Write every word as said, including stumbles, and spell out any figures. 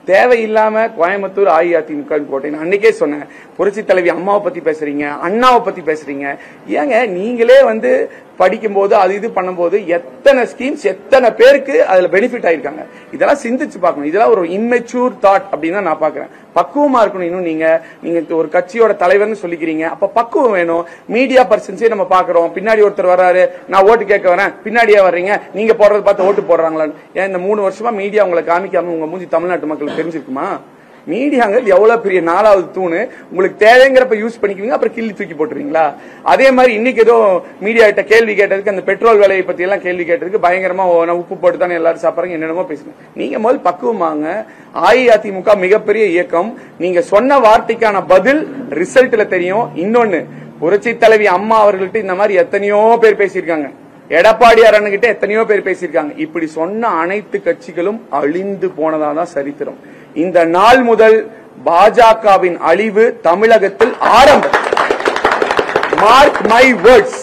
தேவையில்லாம கோயம்புத்தூர் அஇஅதிமுக கோட்டை அன்னைக்கே சொன்னேன். புரட்சி தலைவி அம்மாவை பத்தி பேசுறீங்க, அண்ணாவை பத்தி பேசுறீங்க. ஏங்க நீங்களே வந்து படிக்கும் போது அது இது பண்ணும்போது எத்தனை ஸ்கீம்ஸ் எத்தனை பேருக்கு அதுல பெனிஃபிட் ஆயிருக்காங்க. இதெல்லாம் சிந்திச்சு பார்க்கணும். இதெல்லாம் ஒரு இம்மெச்சூர் தாட் அப்படின்னு நான் பாக்குறேன். பக்குவமா இருக்கணும். இன்னும் நீங்க நீங்க ஒரு கட்சியோட தலைவர்னு சொல்லிக்கிறீங்க, அப்ப பக்குவம் வேணும். மீடியா பர்சன்ஸே நம்ம பாக்குறோம். பின்னாடி ஒருத்தர் வர்றாரு, நான் ஓட்டு கேட்க வரேன், பின்னாடியே வர்றீங்க, நீங்க போடுறது பார்த்து ஓட்டு போடுறாங்களான்னு. ஏன் இந்த மூணு வருஷமா மீடியா உங்களை காமிக்காம உங்க மூஞ்சி தமிழ்நாட்டு மக்களுக்கு தெரிஞ்சிருக்குமா? மீடியாங்கிறது எவ்வளவு பெரிய நாலாவது தூணு. உங்களுக்கு தேவைங்கிறப்ப யூஸ் பண்ணிக்குவீங்க, அப்புறம் கிள்ளி தூக்கி போட்டுருவீங்களா? அதே மாதிரி இன்னைக்கு ஏதோ மீடியா கிட்ட கேள்வி கேட்டதுக்கு அந்த பெட்ரோல் விலையை பத்தி எல்லாம் கேள்வி கேட்டதுக்கு பயங்கரமா உப்பு போட்டு தானே எல்லாரும் சாப்பிடுறாங்க என்னென்னமோ பேசுங்க. நீங்க முதல் பக்குவமாங்க. அஇஅதிமுக மிகப்பெரிய இயக்கம். நீங்க சொன்ன வார்த்தைக்கான பதில் ரிசல்ட்ல தெரியும். இன்னொன்னு, புரட்சி தலைவி அம்மா அவர்கள்ட்ட இந்த மாதிரி எத்தனையோ பேர் பேசியிருக்காங்க. எடப்பாடியார் அண்ணகிட்ட எத்தனையோ பேர் பேசியிருக்காங்க. இப்படி சொன்ன அனைத்து கட்சிகளும் அழிந்து போனதாதான் சரித்திரம். இந்த நாள் முதல் பாஜகவின் அழிவு தமிழகத்தில் ஆரம்பம். Mark my words.